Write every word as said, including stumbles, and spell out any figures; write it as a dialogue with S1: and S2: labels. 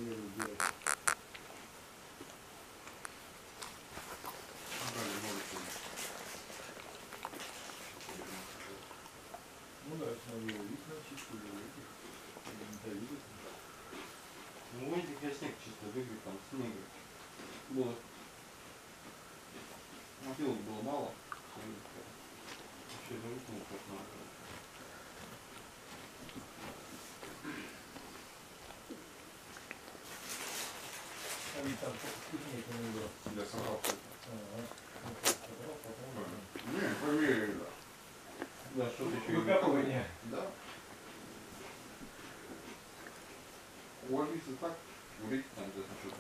S1: планирую делать. Ну да, смотри, видно чисто этих.
S2: Ну, у этих я снег чисто выгреб, там снега было. Мотылок было мало. Вообще завыкнул как надо.
S1: Они там вкуснее, чем его.
S2: Я собрал все.
S1: Ага. Собрал, потом.
S2: Не, проверили, да. Да, что-то еще и
S1: выкапывание.
S2: Да. Ложится так, курить там где-то что-то.